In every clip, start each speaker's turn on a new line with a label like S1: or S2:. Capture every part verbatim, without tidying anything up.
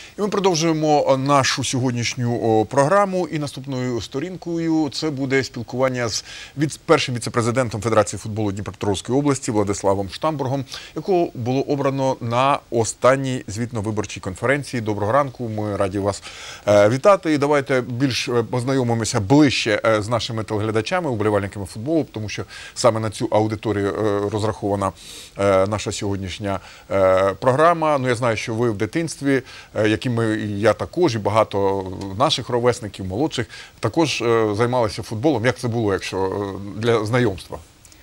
S1: І ми продовжуємо нашу сьогоднішню програму. І наступною сторінкою це буде спілкування з від, першим віце-президентом Федерації футболу Дніпропетровської області Владиславом Штамбургом, якого було обрано на останній звітно-виборчій конференції. Доброго ранку, ми раді вас е, вітати. І давайте більш познайомимося ближче з нашими телеглядачами, уболівальниками футболу, тому що саме на цю аудиторію е, розрахована е, наша сьогоднішня е, програма. Ну, я знаю, що ви в дитинстві, е, яким ми, я також, і багато наших ровесників, молодших, також е, займалися футболом. Як це було, якщо для знайомства?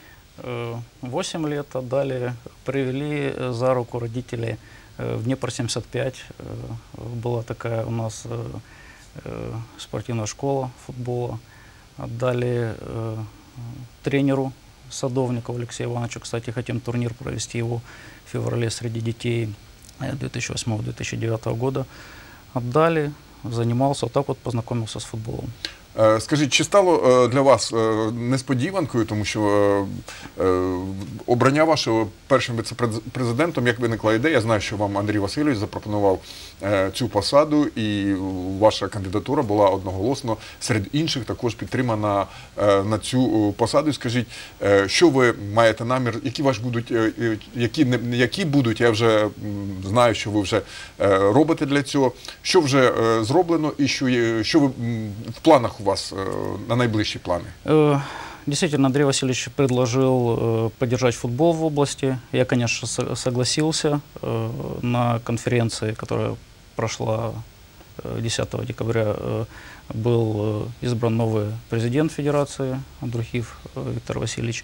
S2: Восемь лет отдали, привели за руку родители в Днепр семьдесят пять. Была такая у нас спортивная школа футбола. Отдали тренеру Садовникову Алексею Ивановичу. Кстати, хотим турнир провести его в феврале среди детей две тысячи восьмого — две тысячи девятого года. Отдали, занимался, вот так вот познакомился с футболом.
S1: Скажіть, чи стало для вас несподіванкою, тому що обрання вашого першим віце-президентом, як виникла ідея, я знаю, що вам Андрій Васильович запропонував цю посаду, і ваша кандидатура була одноголосно серед інших також підтримана на цю посаду. Скажіть, що ви маєте намір, які ваші будуть, які, які будуть, я вже знаю, що ви вже робите для цього, що вже зроблено і що, що ви в планах у вас на найближчі планы?
S2: Действительно, Андрей Васильевич предложил поддержать футбол в области. Я, конечно, согласился. На конференции, которая прошла десятого декабря, был избран новый президент Федерации Андрухив Виктор Васильевич.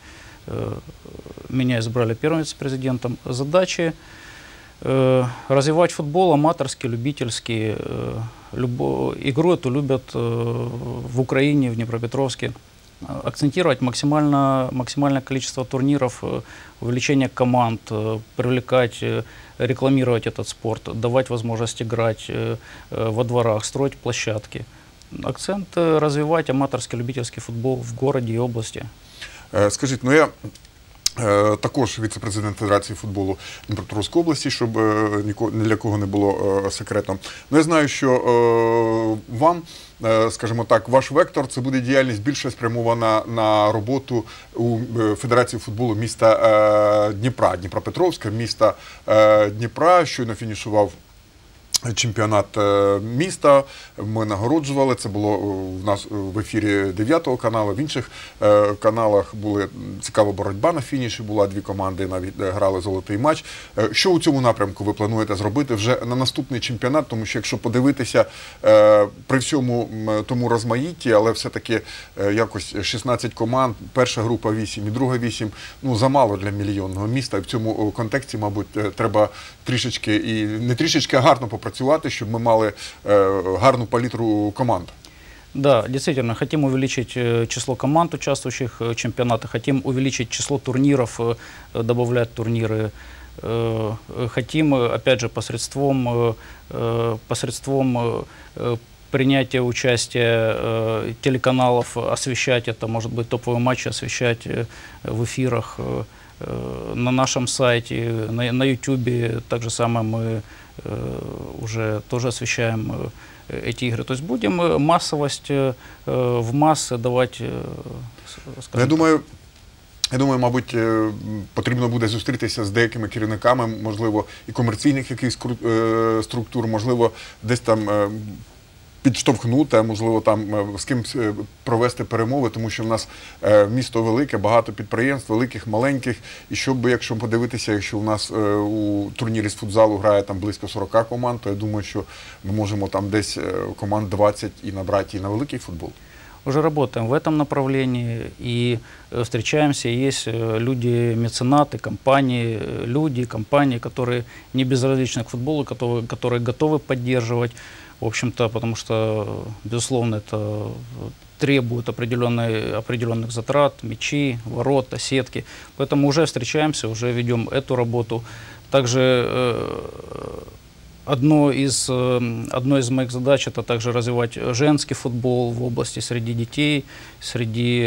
S2: Меня избрали первым вице-президентом. Задачи развивать футбол аматорский, любительский. Любо, игру эту любят в Украине, в Днепропетровске. Акцентировать максимально, максимальное количество турниров, увеличение команд, привлекать, рекламировать этот спорт, давать возможность играть во дворах, строить площадки. Акцент развивать аматорский, любительский футбол в городе и области.
S1: Скажите, ну я також віце-президент Федерації футболу Дніпропетровської області, щоб ні для кого не було секретом. Ну, я знаю, що вам, скажімо так, ваш вектор – це буде діяльність більше спрямована на роботу у Федерації футболу міста Дніпра, Дніпропетровська, міста Дніпра, щойно фінішував чемпіонат міста, ми нагороджували, це було в нас в ефірі дев'ятого каналу, в інших каналах була цікава боротьба на фініші, була дві команди, навіть грали золотий матч. Що у цьому напрямку ви плануєте зробити вже на наступний чемпіонат, тому що якщо подивитися при всьому тому розмаїтті, але все-таки якось шістнадцять команд, перша група вісім і друга вісім, ну замало для мільйонного міста, і в цьому контексті, мабуть, треба трішечки, і не трішечки, а гарно попрацювати, чтобы мы мали э, гарную палитру команд.
S2: Да, действительно, хотим увеличить число команд, участвующих в чемпионатах, хотим увеличить число турниров, добавлять турниры. Хотим, опять же, посредством, посредством принятия участия телеканалов освещать это, может быть, топовые матчи освещать в эфирах на нашем сайте, на, на ютубе. Так же самое мы уже тоже освещаем эти игры. То есть будем массовость в массы давать.
S1: Я думаю, я думаю, мабуть, потрібно буде зустрітися з деякими керівниками, можливо, і комерційних якихось структур, можливо, десь там підштовхнути, а можливо там з кимось провести перемови, тому що в нас місто велике, багато підприємств, великих, маленьких, і щоб, якщо подивитися, якщо у нас у турнірі з футзалу грає там близько сорока команд, то я думаю, що ми можемо там десь команд двадцять і набрати і на великий футбол.
S2: Уже работаем в этом направлении и встречаемся. Есть люди, меценаты, компании, люди, компании, которые не безразличны к футболу, которые, которые готовы поддерживать. В общем-то, потому что, безусловно, это требует определенной, определенных затрат, мячи, ворота, сетки. Поэтому уже встречаемся, уже ведем эту работу. Также э, одно из, э, одно из моих задач – это также развивать женский футбол в области среди детей, среди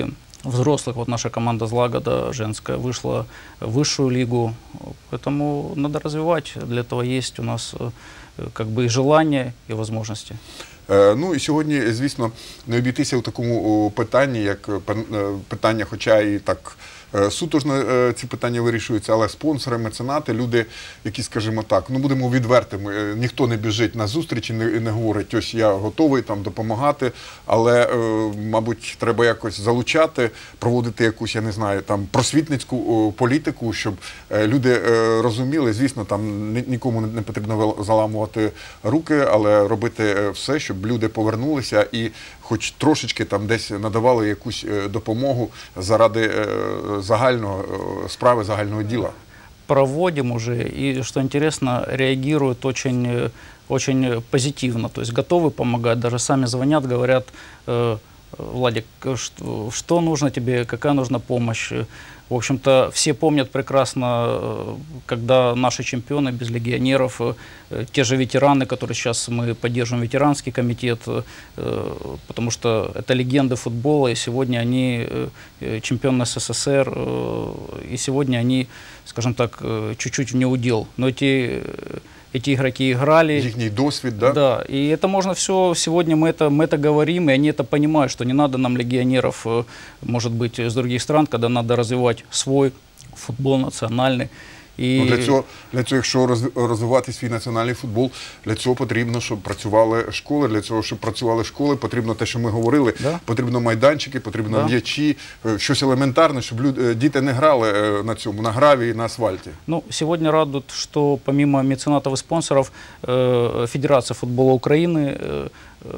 S2: взрослых. Вот наша команда «Злагода» женская вышла в высшую лигу. Поэтому надо развивать. Для этого есть у нас э, как бы и желание, и возможности.
S1: Ну і сьогодні, звісно, не обійтися у такому питанні, як питання, хоча і так сутужно ці питання вирішуються, але спонсори, меценати, люди, які, скажімо так, ну будемо відвертими, ніхто не біжить на зустріч і не, не говорить, ось я готовий там допомагати, але, мабуть, треба якось залучати, проводити якусь, я не знаю, там просвітницьку політику, щоб люди розуміли, звісно, там нікому не потрібно заламувати руки, але робити все, щоб люди повернулися і хоч трошечки там десь надавали якусь допомогу заради загального, справи загального діла.
S2: Проводим уже, и, что интересно, реагируют очень, очень позитивно, то есть готовы помогать, даже сами звонят, говорят: Владик, что, что нужно тебе, какая нужна помощь. В общем-то, все помнят прекрасно, когда наши чемпионы без легионеров, те же ветераны, которые сейчас мы поддерживаем, ветеранский комитет, потому что это легенды футбола, и сегодня они чемпионы СССР, и сегодня они, скажем так, чуть-чуть в неудел. Но эти... Эти игроки играли.
S1: Ихний досвид, да?
S2: Да, и это можно все, сегодня мы это, мы это говорим, и они это понимают, что не надо нам легионеров, может быть, из других стран, когда надо развивать свой футбол национальный.
S1: І... Ну, для цього, для цього, якщо розвивати свій національний футбол, для цього потрібно, щоб працювали школи, для цього, щоб працювали школи, потрібно те, що ми говорили,
S2: да. Потрібно
S1: майданчики, потрібно да. м'ячі, щось елементарне, щоб люди, діти не грали на цьому, на граві і на асфальті.
S2: Ну, сегодня радует, что помимо меценатов и спонсоров, э, Федерация футбола Украины, э,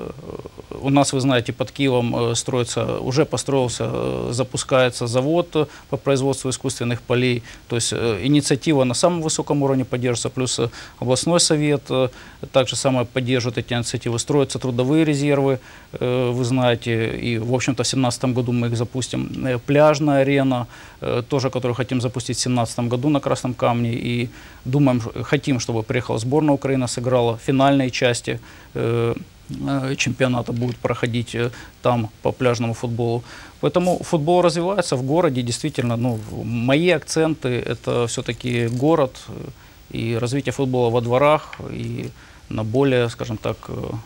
S2: у нас, вы знаете, под Киевом строится, уже построился, запускается завод по производству искусственных полей. То есть инициатива на самом высоком уровне поддерживается, плюс областной совет также самое поддерживает эти инициативы. Строятся трудовые резервы, вы знаете, и, в общем-то, в две тысячи семнадцатом году мы их запустим. Пляжная арена, тоже, которую хотим запустить в две тысячи семнадцатом году на Красном Камне. И думаем, хотим, чтобы приехала сборная Украины, сыграла финальные части чемпионата, будет проходить там по пляжному футболу. Поэтому футбол развивается в городе. Действительно, ну, мои акценты – это все-таки город и развитие футбола во дворах и на более, скажем так,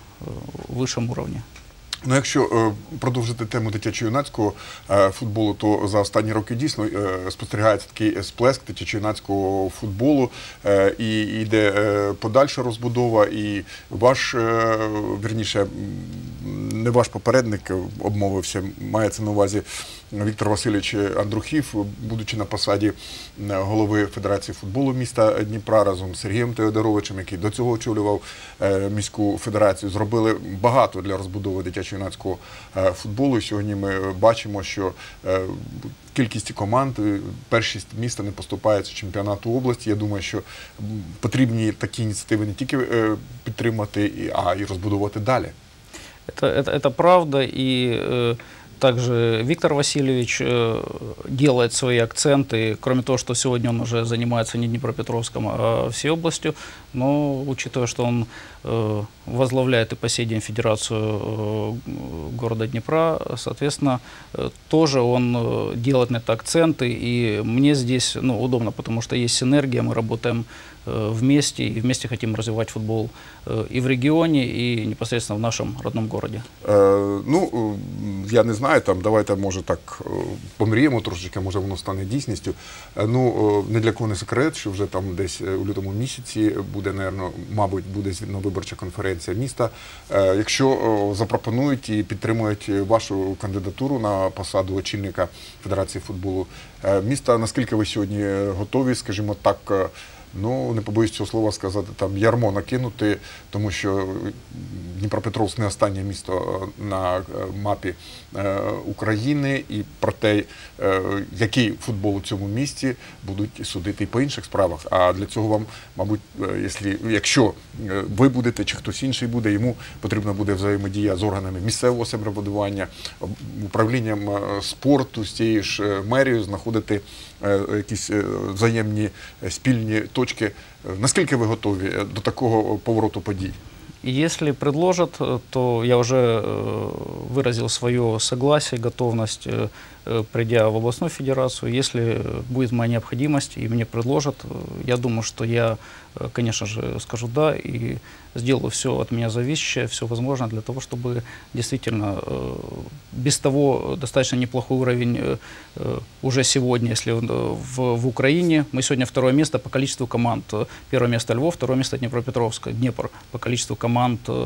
S2: высшем уровне.
S1: Ну, якщо е, продовжити тему дитячо-юнацького е, футболу, то за останні роки дійсно е, спостерігається такий сплеск дитячо-юнацького футболу, е, і йде е, подальша розбудова, і ваш, е, вірніше, не ваш попередник обмовився, мається на увазі Віктор Васильович Андрухів, будучи на посаді голови Федерації футболу міста Дніпра разом з Сергієм Теодоровичем, який до цього очолював е, міську федерацію, зробили багато для розбудови дитячо-юнацького е, футболу. І сьогодні ми бачимо, що е, кількість команд, першість міста не поступається чемпіонату області. Я думаю, що потрібні такі ініціативи не тільки е, підтримати, а і розбудовувати далі.
S2: Это, это, это правда, и э, также Виктор Васильевич э, делает свои акценты, кроме того, что сегодня он уже занимается не Днепропетровском, а всей областью, но учитывая, что он э, возглавляет и по сей день Федерацию э, города Днепра, соответственно, э, тоже он э, делает на это акценты, и мне здесь ну, удобно, потому что есть синергия, мы работаем вместе, и вместе хотим развивать футбол и в регионе, и непосредственно в нашем родном городе.
S1: Е, ну, я не знаю, там, давайте, може, так помріємо трошечки, може, воно стане дійсністю. Е, ну, не для кого не секрет, що вже там десь у лютому місяці буде, наверно, мабуть, буде звітно-виборча конференція міста. Е, якщо о, запропонують і підтримують вашу кандидатуру на посаду очільника Федерації футболу е, міста, наскільки ви сьогодні готові, скажімо так, ну, не побоюсь цього слова сказати, там ярмо накинути, тому що Дніпропетровськ не останнє місто на мапі України, і про те, який футбол у цьому місті, будуть судити і по інших справах. А для цього вам, мабуть, якщо ви будете чи хтось інший буде, йому потрібна буде взаємодія з органами місцевого самоврядування, управлінням спорту, з тією ж мерією, знаходити якісь взаємні спільні точки. Наскільки ви готові до такого повороту подій?
S2: И если предложат, э, то я уже э, выразил свое согласие, готовность, э, э, придя в областную федерацию. Если будет моя необходимость и мне предложат, э, я думаю, что я, э, конечно же, скажу «да» и сделаю все от меня зависящее, все возможное для того, чтобы действительно э, без того достаточно неплохой уровень э, э, уже сегодня, если в, в, в Украине. Мы сегодня второе место по количеству команд. Первое место Львов, второе место Днепропетровск, Днепр по количеству команд э,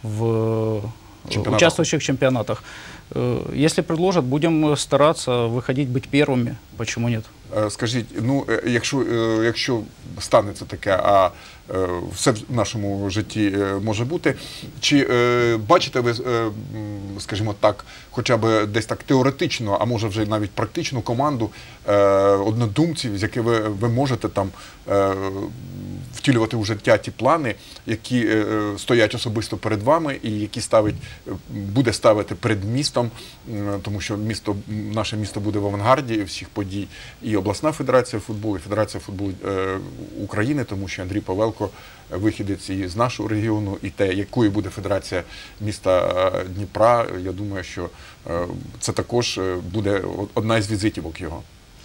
S2: в
S1: Чемпионатах.
S2: участвующих в чемпионатах. Э, Если предложат, будем стараться выходить, быть первыми. Почему нет?
S1: Е, Скажіть, ну е, якщо, е, якщо станеться таке, а е, все в нашому житті е, може бути, чи е, бачите ви, е, м, скажімо так, хоча б десь так теоретично, а може вже навіть практичну команду е, однодумців, з якими ви, ви можете там е, втілювати у життя ті плани, які е, стоять особисто перед вами і які ставить, е, буде ставити перед містом, м, тому що місто, наше місто буде в авангарді всіх подій, і обласна федерація футболу, і Федерація футболу е, України, тому що Андрій Павелко вихідець із нашого регіону, і те, якою буде федерація міста е, Дніпра, я думаю, що е, це також е, буде одна із візитівок його.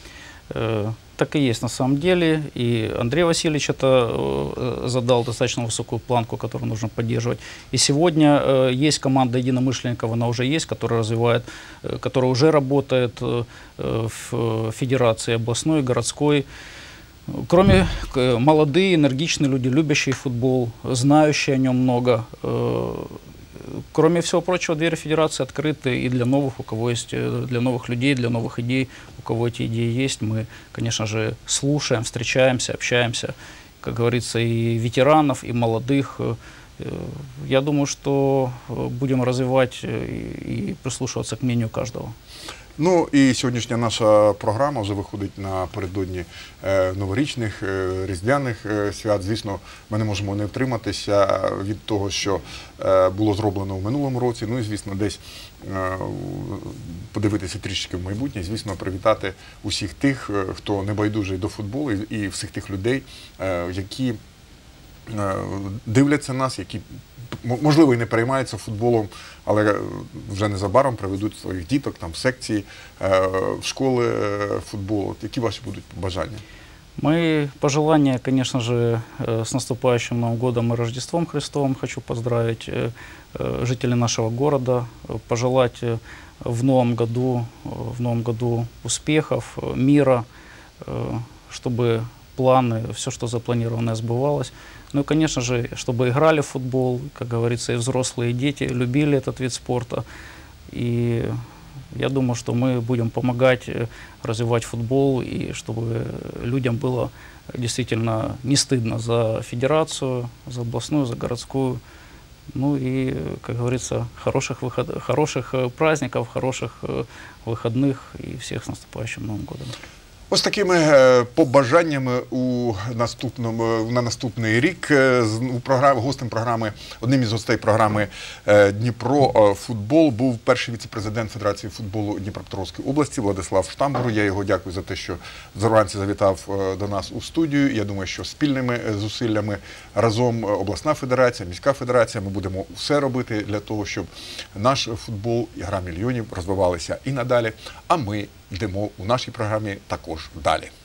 S2: Э, Так и есть на самом деле. И Андрей Васильевич это э, задал достаточно высокую планку, которую нужно поддерживать. И сегодня э, есть команда единомышленников, она уже есть, которая развивает, э, которая уже работает э, в федерации областной, городской. Кроме э, молодые, энергичные люди, любящие футбол, знающие о нем много. Э, Кроме всего прочего, двери федерации открыты и для новых, у кого есть, э, для новых людей, для новых идей, у кого эти идеи есть. Мы, конечно же, слушаем, встречаемся, общаемся, как говорится, и ветеранов, и молодых. Э, Я думаю, что э, будем развивать э, и и прислушиваться к мнению каждого.
S1: Ну і сьогоднішня наша програма вже виходить напередодні е, новорічних, е, різдвяних е, свят. Звісно, ми не можемо не втриматися від того, що е, було зроблено в минулому році. Ну і, звісно, десь е, подивитися трішки в майбутнє. Звісно, привітати усіх тих, е, хто небайдужий до футболу, і, і всіх тих людей, е, які е, дивляться нас, які можливо, і не переймаються футболом, але вже незабаром приведуть своїх діток там, в секції, в школи футболу. Які ваші будуть побажання?
S2: Мои пожелания, конечно же, э, с наступающим Новым годом и Рождеством Христовым хочу поздравить э, э, жителей нашего города, э, пожелать э, в новом году, э, в новом году успехов, э, мира, э, чтобы планы, все, что запланировано, сбывалось. Ну и, конечно же, чтобы играли в футбол, как говорится, и взрослые, и дети любили этот вид спорта. И я думаю, что мы будем помогать э, развивать футбол, и чтобы людям было действительно не стыдно за федерацию, за областную, за городскую. Ну и, как говорится, хороших, выход... хороших э, праздников, хороших э, выходных, и всех с наступающим Новым годом.
S1: Ось такими е, побажаннями у наступному, на наступний рік е, з- у програм, гостем програми, одним із гостей програми е, «Дніпро е, футбол» був перший віце-президент Федерації футболу Дніпропетровської області Владислав Штамбур. Я його дякую за те, що вранці завітав е, до нас у студію. Я думаю, що спільними е, зусиллями разом е, обласна федерація, міська федерація, ми будемо все робити для того, щоб наш футбол, гра мільйонів, розвивалися і надалі. А ми йдемо у нашій програмі також далі.